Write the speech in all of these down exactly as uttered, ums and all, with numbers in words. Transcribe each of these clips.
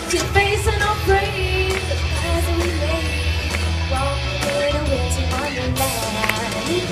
To face and afraid the plans that we made, walking in a winter wonderland.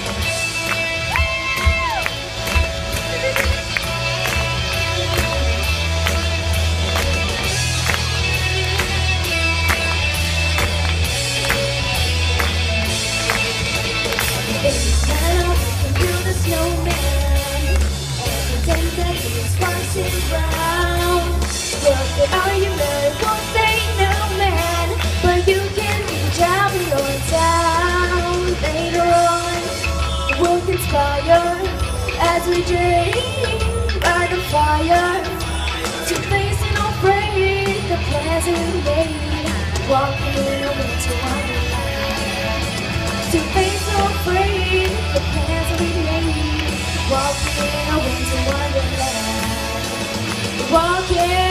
Baby Santa can build a snowman, and pretend that he's passing round. What good are you, man? Won't say no, man, but you can be the child in your town. Later on, we'll conspire as we dream by the fire to face and afraid the plans we made, walking in a winter wonderland. To face and afraid the plans we made, walking in a winter wonderland. Walking